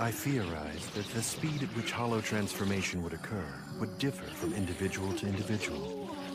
I theorized that the speed at which hollow transformation would occur would differ from individual to individual.